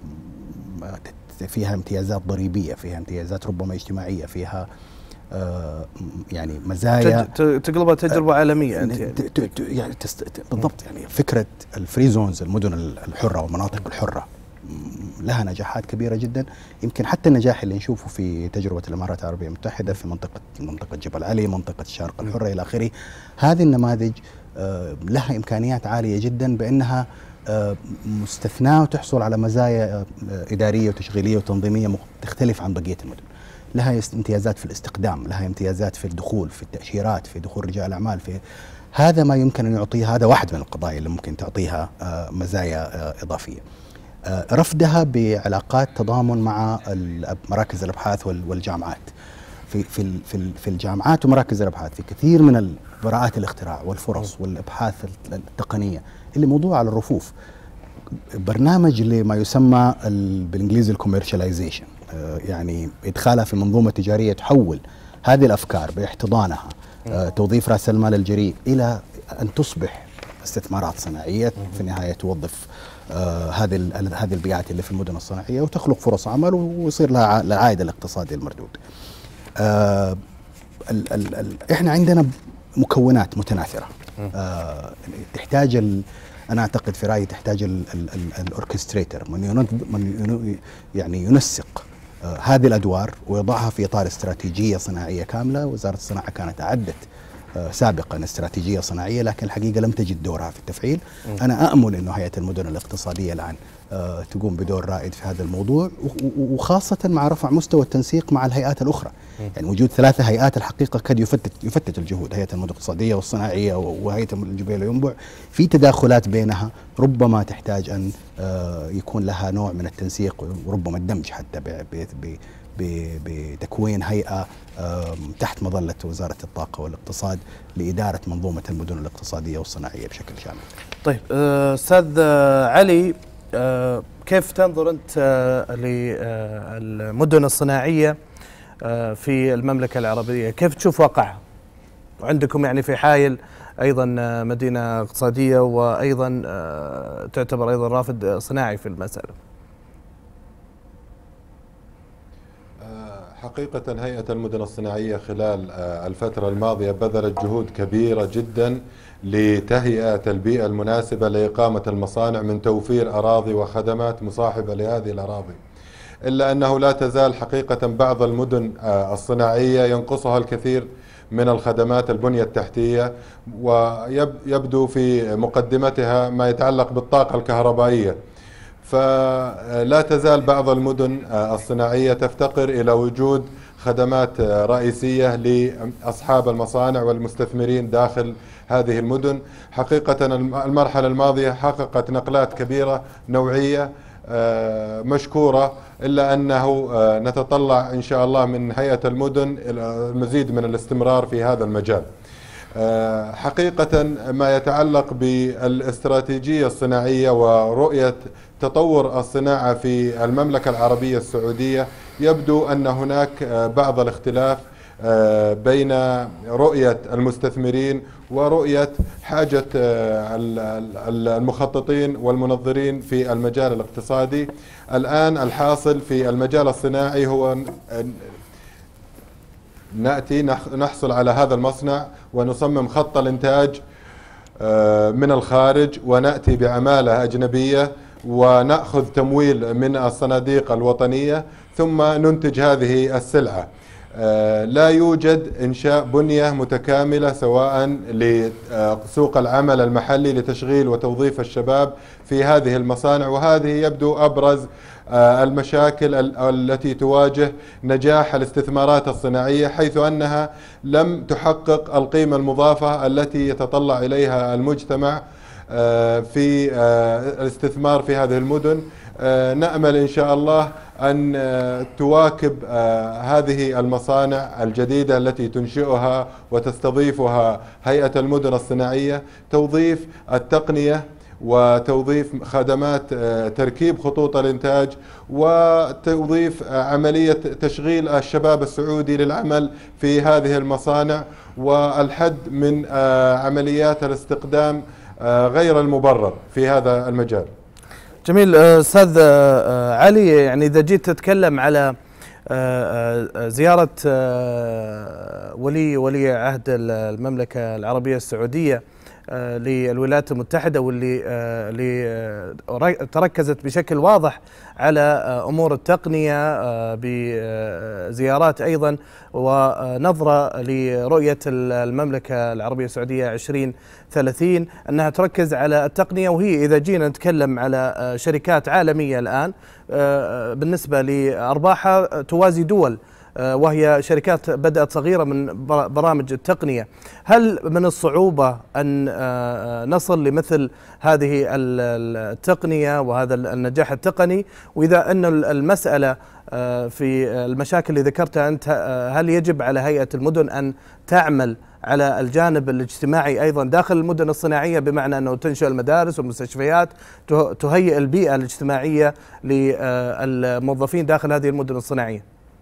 فيها امتيازات ضريبية، فيها امتيازات ربما اجتماعية، فيها يعني مزايا تقلبها تجربة عالمية يعني بالضبط. يعني فكرة الفري زونز، المدن الحرة والمناطق الحرة، لها نجاحات كبيرة جدا. يمكن حتى النجاح اللي نشوفه في تجربة الإمارات العربية المتحدة في منطقة جبل علي، منطقة الشارقة الحرة إلى آخره، هذه النماذج لها إمكانيات عالية جدا بأنها مستثناة وتحصل على مزايا إدارية وتشغيلية وتنظيمية تختلف عن بقية المدن. لها امتيازات في الاستقدام، لها امتيازات في الدخول، في التأشيرات، في دخول رجال الأعمال. في هذا ما يمكن أن يعطيها، هذا واحد من القضايا اللي ممكن تعطيها مزايا إضافية. رفدها بعلاقات تضامن مع مراكز الأبحاث والجامعات. في الجامعات ومراكز الأبحاث في كثير من براءات الاختراع والفرص والأبحاث التقنية اللي موضوع على الرفوف. برنامج لما يسمى بالإنجليزي الكوميرشاليزيشن، يعني إدخالها في منظومة تجارية تحول هذه الأفكار باحتضانها، توظيف رأس المال الجريء إلى أن تصبح استثمارات صناعية في النهاية توظف هذه البيئات اللي في المدن الصناعية وتخلق فرص عمل ويصير لها العائد الاقتصادي المردود. احنا عندنا مكونات متناثرة تحتاج أنا أعتقد في رأيي تحتاج الأوركستريتر من يعني ينسق هذه الأدوار ويضعها في إطار استراتيجية صناعية كاملة. وزارة الصناعة كانت أعدت سابقا استراتيجية صناعية، لكن الحقيقة لم تجد دورها في التفعيل. أنا أأمل أنه هيئة المدن الاقتصادية الآن تقوم بدور رائد في هذا الموضوع، وخاصة مع رفع مستوى التنسيق مع الهيئات الأخرى. يعني وجود 3 هيئات الحقيقة قد يفتت الجهود، هيئة المدن الاقتصادية والصناعية وهيئة الجبيل وينبع، في تداخلات بينها ربما تحتاج أن يكون لها نوع من التنسيق وربما الدمج حتى بتكوين هيئة تحت مظلة وزارة الطاقة والاقتصاد لإدارة منظومة المدن الاقتصادية والصناعية بشكل شامل. طيب أستاذ علي، كيف تنظر أنت للمدن الصناعية في المملكة العربية؟ كيف تشوف واقعها؟ وعندكم يعني في حايل أيضا مدينة اقتصادية، وأيضا تعتبر أيضا رافد صناعي في المسألة. حقيقة هيئة المدن الصناعية خلال الفترة الماضية بذلت جهود كبيرة جدا لتهيئة البيئة المناسبة لإقامة المصانع من توفير أراضي وخدمات مصاحبة لهذه الأراضي، إلا أنه لا تزال حقيقة بعض المدن الصناعية ينقصها الكثير من الخدمات البنية التحتية، ويبدو في مقدمتها ما يتعلق بالطاقة الكهربائية. فلا تزال بعض المدن الصناعية تفتقر إلى وجود خدمات رئيسية لأصحاب المصانع والمستثمرين داخل هذه المدن. حقيقة المرحلة الماضية حققت نقلات كبيرة نوعية مشكورة، إلا أنه نتطلع إن شاء الله من هيئة المدن المزيد من الاستمرار في هذا المجال. حقيقة ما يتعلق بالاستراتيجية الصناعية ورؤية تطور الصناعة في المملكة العربية السعودية، يبدو أن هناك بعض الاختلاف بين رؤية المستثمرين ورؤية حاجة المخططين والمنظرين في المجال الاقتصادي. الآن الحاصل في المجال الصناعي هو نأتي نحصل على هذا المصنع ونصمم خط الإنتاج من الخارج، ونأتي بعمالة أجنبية ونأخذ تمويل من الصناديق الوطنية، ثم ننتج هذه السلعة. لا يوجد إنشاء بنية متكاملة سواء لسوق العمل المحلي لتشغيل وتوظيف الشباب في هذه المصانع، وهذه يبدو أبرز المشاكل التي تواجه نجاح الاستثمارات الصناعية، حيث أنها لم تحقق القيمة المضافة التي يتطلع إليها المجتمع في الاستثمار في هذه المدن. نأمل إن شاء الله أن تواكب هذه المصانع الجديدة التي تنشئها وتستضيفها هيئة المدن الصناعية توظيف التقنية وتوظيف خدمات تركيب خطوط الإنتاج وتوظيف عملية تشغيل الشباب السعودي للعمل في هذه المصانع، والحد من عمليات الاستقدام غير المبرر في هذا المجال. جميل. أستاذ علي، يعني إذا جيت تتكلم على زيارة ولي عهد المملكة العربية السعودية للولايات المتحدة، واللي تركزت بشكل واضح على أمور التقنية بزيارات أيضا ونظرة لرؤية المملكة العربية السعودية 2030 أنها تركز على التقنية. وهي إذا جينا نتكلم على شركات عالمية الآن بالنسبة لأرباحها توازي دول، وهي شركات بدأت صغيرة من برامج التقنية. هل من الصعوبة أن نصل لمثل هذه التقنية وهذا النجاح التقني؟ وإذا أن المسألة في المشاكل اللي ذكرتها أنت، هل يجب على هيئة المدن أن تعمل على الجانب الاجتماعي أيضا داخل المدن الصناعية، بمعنى أنه تنشئ المدارس والمستشفيات تهيئ البيئة الاجتماعية للموظفين داخل هذه المدن الصناعية؟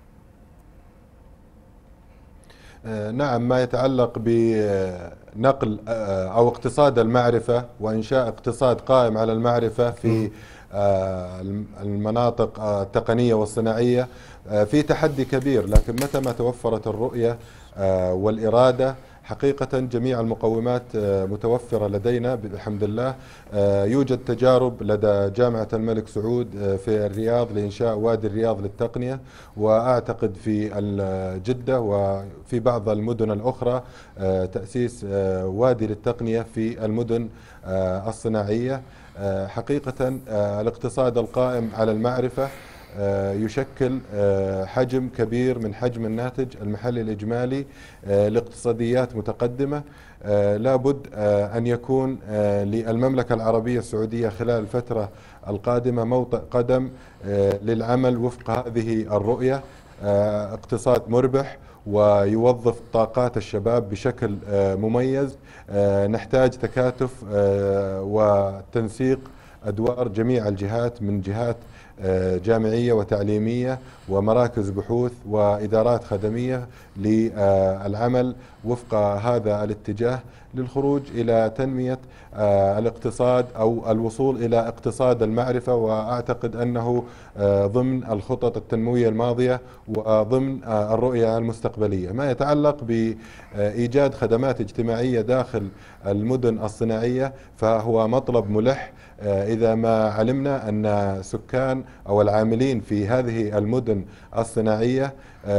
نعم، ما يتعلق بنقل أو اقتصاد المعرفة وإنشاء اقتصاد قائم على المعرفة في المناطق التقنية والصناعية في تحدي كبير، لكن متى ما توفرت الرؤية والإرادة حقيقة جميع المقومات متوفرة لدينا الحمد لله. يوجد تجارب لدى جامعة الملك سعود في الرياض لإنشاء وادي الرياض للتقنية، وأعتقد في جدة وفي بعض المدن الأخرى تأسيس وادي للتقنية في المدن الصناعية. حقيقة الاقتصاد القائم على المعرفة يشكل حجم كبير من حجم الناتج المحلي الإجمالي لاقتصاديات متقدمة. لابد أن يكون للمملكة العربية السعودية خلال الفترة القادمة موطئ قدم للعمل وفق هذه الرؤية، اقتصاد مربح ويوظف طاقات الشباب بشكل مميز. نحتاج تكاتف وتنسيق أدوار جميع الجهات من جهات جامعية وتعليمية ومراكز بحوث وإدارات خدمية للعمل وفق هذا الاتجاه للخروج إلى تنمية الاقتصاد أو الوصول إلى اقتصاد المعرفة. وأعتقد أنه ضمن الخطط التنموية الماضية وضمن الرؤية المستقبلية. ما يتعلق بإيجاد خدمات اجتماعية داخل المدن الصناعية فهو مطلب ملح. إذا ما علمنا أن سكان أو العاملين في هذه المدن الصناعية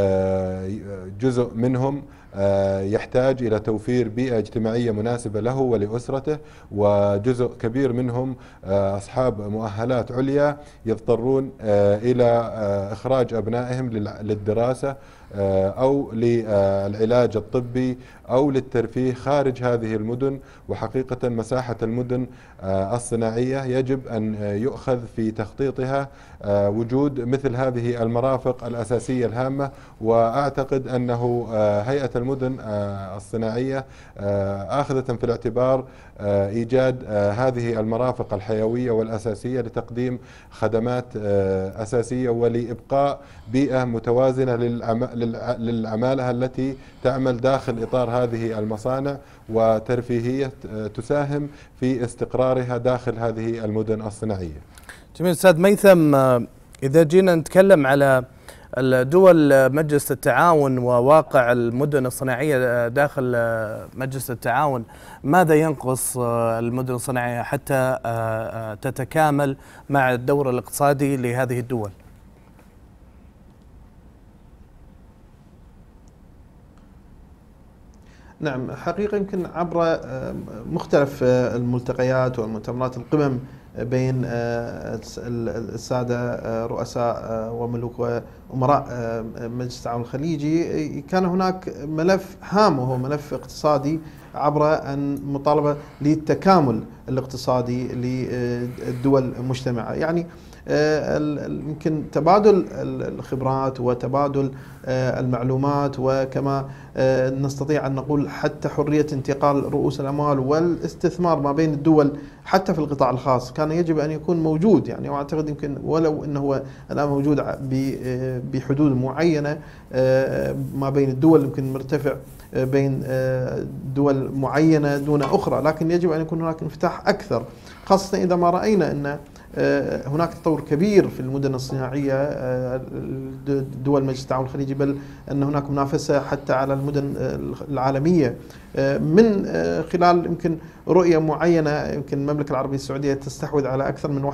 جزء منهم يحتاج إلى توفير بيئة اجتماعية مناسبة له ولأسرته، وجزء كبير منهم أصحاب مؤهلات عليا يضطرون إلى إخراج أبنائهم للدراسة أو للعلاج الطبي أو للترفيه خارج هذه المدن. وحقيقة مساحة المدن الصناعية يجب أن يؤخذ في تخطيطها وجود مثل هذه المرافق الأساسية الهامة. وأعتقد أنه هيئة المدن الصناعية آخذة في الاعتبار إيجاد هذه المرافق الحيوية والأساسية لتقديم خدمات أساسية ولإبقاء بيئة متوازنة للعمالة التي تعمل داخل إطار هذه المصانع وترفيهية تساهم في استقرارها داخل هذه المدن الصناعية. جميل أستاذ ميثم، إذا جينا نتكلم على الدول مجلس التعاون وواقع المدن الصناعية داخل مجلس التعاون، ماذا ينقص المدن الصناعية حتى تتكامل مع الدور الاقتصادي لهذه الدول؟ نعم، حقيقة يمكن عبر مختلف الملتقيات والمؤتمرات القمم بين السادة رؤساء وملوك وأمراء مجلس التعاون الخليجي، كان هناك ملف هام وهو ملف اقتصادي عبر أن مطالبة للتكامل الاقتصادي للدول المجتمعة. يعني يمكن تبادل الخبرات وتبادل المعلومات، وكما نستطيع أن نقول حتى حرية انتقال رؤوس الأموال والاستثمار ما بين الدول حتى في القطاع الخاص كان يجب أن يكون موجود. يعني وأعتقد يمكن ولو أنه هو الآن موجود بحدود معينة ما بين الدول، يمكن مرتفع بين دول معينة دون أخرى، لكن يجب أن يكون هناك انفتاح أكثر، خاصة إذا ما رأينا أن هناك تطور كبير في المدن الصناعية دول مجلس التعاون الخليجي، بل أن هناك منافسة حتى على المدن العالمية من خلال يمكن رؤية معينة. يمكن المملكة العربية السعودية تستحوذ على أكثر من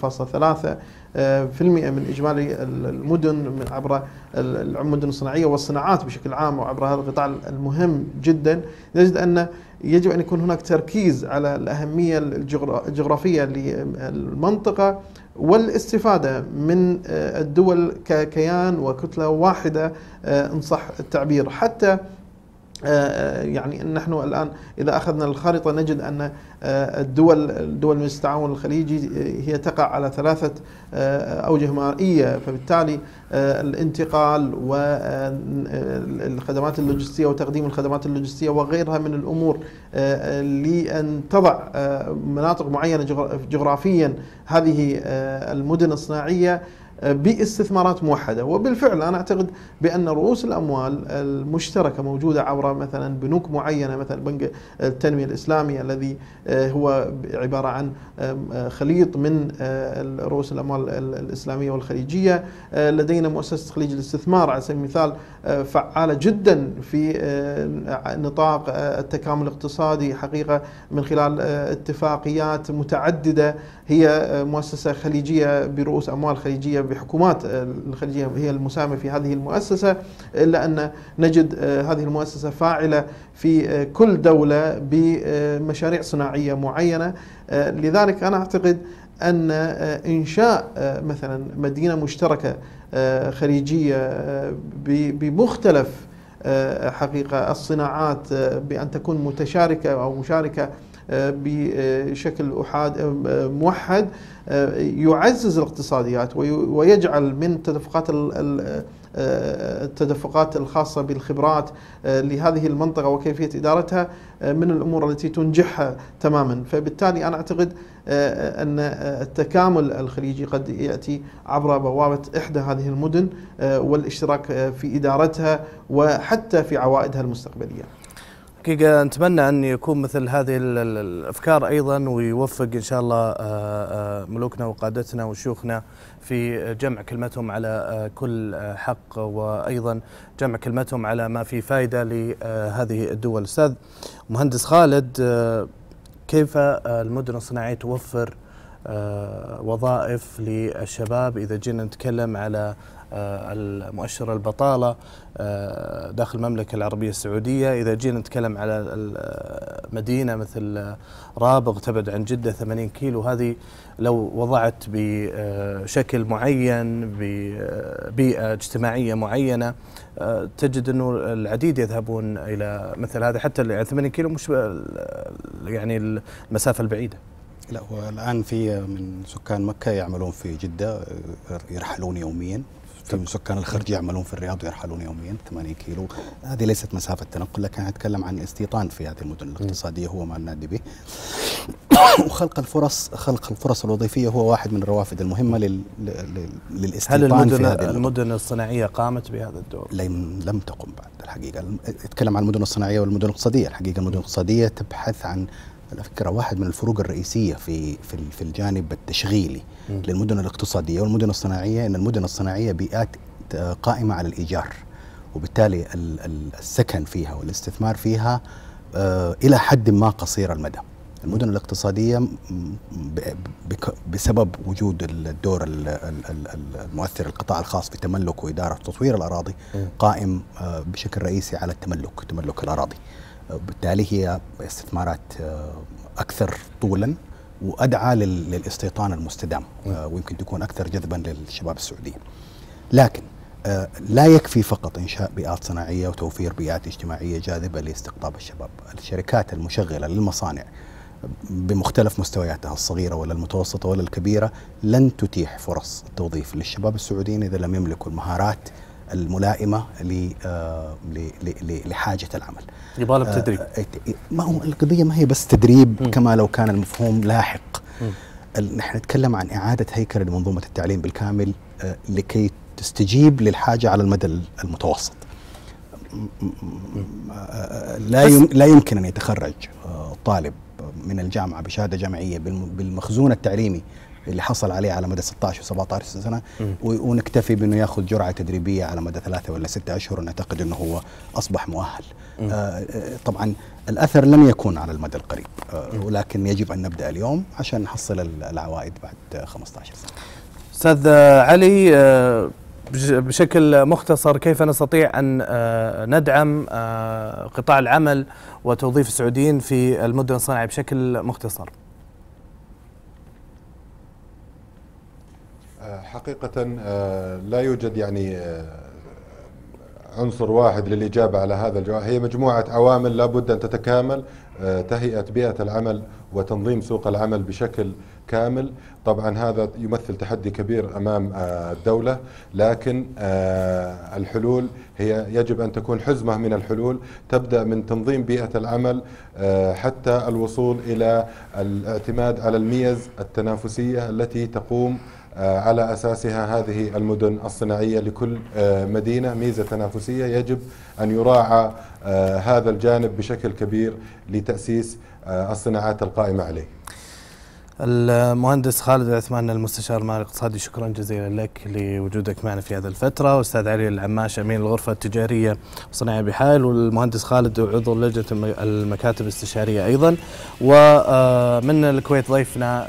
51.3% من إجمالي المدن عبر المدن الصناعية والصناعات بشكل عام وعبر هذا القطاع المهم جدا. نجد أن يجب أن يكون هناك تركيز على الأهمية الجغرافية للمنطقة والاستفادة من الدول ككيان وكتلة واحدة إن صح التعبير. حتى يعني نحن الآن إذا أخذنا الخارطة نجد أن دول مجلس التعاون الخليجي هي تقع على 3 أوجه مائية، فبالتالي الانتقال والخدمات اللوجستية وتقديم الخدمات اللوجستية وغيرها من الأمور لأن تضع مناطق معينة جغرافيا هذه المدن الصناعية باستثمارات موحدة. وبالفعل أنا أعتقد بأن رؤوس الأموال المشتركة موجودة عبر مثلا بنوك معينة، مثلا بنك التنمية الإسلامي الذي هو عبارة عن خليط من رؤوس الأموال الإسلامية والخليجية. لدينا مؤسسة خليج الاستثمار على سبيل المثال فعالة جدا في نطاق التكامل الاقتصادي حقيقة من خلال اتفاقيات متعددة. هي مؤسسة خليجية برؤوس أموال خليجية بحكومات الخليجية هي المساهمة في هذه المؤسسة، إلا أن نجد هذه المؤسسة فاعلة في كل دولة بمشاريع صناعية معينة. لذلك أنا أعتقد أن إنشاء مثلا مدينة مشتركة خليجية بمختلف حقيقة الصناعات بأن تكون متشاركة أو مشاركة بشكل موحد يعزز الاقتصاديات ويجعل من التدفقات الخاصة بالخبرات لهذه المنطقة وكيفية إدارتها من الأمور التي تنجحها تماما. فبالتالي أنا أعتقد أن التكامل الخليجي قد يأتي عبر بوابة إحدى هذه المدن والاشتراك في إدارتها وحتى في عوائدها المستقبلية. حقيقة نتمنى أن يكون مثل هذه الأفكار أيضا، ويوفق إن شاء الله ملوكنا وقادتنا وشيوخنا في جمع كلمتهم على كل حق، وأيضا جمع كلمتهم على ما في فائدة لهذه الدول. أستاذ مهندس خالد، كيف المدن الصناعية توفر وظائف للشباب إذا جينا نتكلم على المؤشر البطالة داخل المملكة العربية السعودية؟ إذا جينا نتكلم على مدينة مثل رابغ تبعد عن جدة 80 كيلو، هذه لو وضعت بشكل معين ببيئة اجتماعية معينة تجد أنه العديد يذهبون إلى مثل هذا، حتى 80 كيلو مش يعني المسافة البعيدة. لا، هو الآن في من سكان مكة يعملون في جدة يرحلون يوميا، في من سكان الخرج يعملون في الرياض ويرحلون يوميا 80 كيلو. هذه ليست مسافة تنقل، لكن نتكلم عن الاستيطان في هذه المدن الاقتصادية هو ما ننادي به. وخلق الفرص الوظيفية هو واحد من الروافد المهمة للاستيطان. هل في هذه المدن الصناعية قامت بهذا الدور؟ لم تقم بعد الحقيقة. نتكلم عن المدن الصناعية والمدن الاقتصادية. الحقيقة المدن الاقتصادية تبحث عن، على فكرة، واحد من الفروق الرئيسية في الجانب التشغيلي للمدن الاقتصادية والمدن الصناعية أن المدن الصناعية بيئات قائمة على الإيجار، وبالتالي السكن فيها والاستثمار فيها إلى حد ما قصير المدى. المدن الاقتصادية بسبب وجود الدور المؤثر القطاع الخاص في تملك وإدارة وتطوير الأراضي قائم بشكل رئيسي على تملك الأراضي، بالتالي هي استثمارات أكثر طولا وأدعى للاستيطان المستدام، ويمكن تكون أكثر جذبا للشباب السعوديين. لكن لا يكفي فقط إنشاء بيئات صناعية وتوفير بيئات اجتماعية جاذبة لاستقطاب الشباب. الشركات المشغلة للمصانع بمختلف مستوياتها الصغيرة ولا المتوسطة ولا الكبيرة لن تتيح فرص التوظيف للشباب السعوديين إذا لم يملكوا المهارات الملائمة لحاجة العمل. يبغى تدريب. ما هو القضية ما هي بس تدريب كما لو كان المفهوم لاحق. نحن نتكلم عن إعادة هيكلة لمنظومة التعليم بالكامل لكي تستجيب للحاجة على المدى المتوسط. لا يمكن أن يتخرج طالب من الجامعة بشهادة جامعية بالمخزون التعليمي اللي حصل عليه على مدى 16 و17 سنة ونكتفي بأنه يأخذ جرعة تدريبية على مدى 3 ولا 6 أشهر ونعتقد أنه هو أصبح مؤهل. طبعا الأثر لن يكون على المدى القريب، ولكن يجب أن نبدأ اليوم عشان نحصل العوائد بعد 15 سنة. أستاذ علي، بشكل مختصر كيف نستطيع أن ندعم قطاع العمل وتوظيف السعوديين في المدن الصناعية بشكل مختصر؟ حقيقة لا يوجد يعني عنصر واحد للإجابة على هذا الجواب، هي مجموعة عوامل لابد أن تتكامل. تهيئة بيئة العمل وتنظيم سوق العمل بشكل كامل، طبعا هذا يمثل تحدي كبير أمام الدولة، لكن الحلول هي يجب أن تكون حزمة من الحلول تبدأ من تنظيم بيئة العمل حتى الوصول إلى الاعتماد على الميز التنافسية التي تقوم على أساسها هذه المدن الصناعية لكل مدينة ميزة تنافسية. يجب أن يراعى هذا الجانب بشكل كبير لتأسيس الصناعات القائمة عليه. المهندس خالد العثمان المستشار المالي الاقتصادي، شكرا جزيلا لك لوجودك معنا في هذه الفترة. واستاذ علي العماش أمين الغرفة التجارية والصناعية بحائل، والمهندس خالد عضو لجنة المكاتب الاستشارية أيضا. ومن الكويت ضيفنا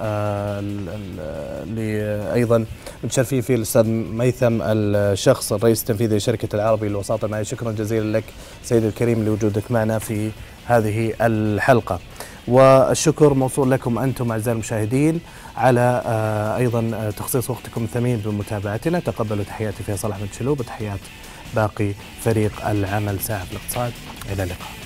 اللي أيضا متشرفين فيه الأستاذ ميثم الشخص الرئيس التنفيذي لشركة العربي للوساطة المالية. شكرا جزيلا لك سيدي الكريم لوجودك معنا في هذه الحلقة. والشكر موصول لكم أنتم أعزائي المشاهدين على أيضا تخصيص وقتكم الثمين بمتابعتنا. تقبلوا تحياتي فيصل أحمد شلوب وتحيات باقي فريق العمل ساعة في الاقتصاد. إلى اللقاء.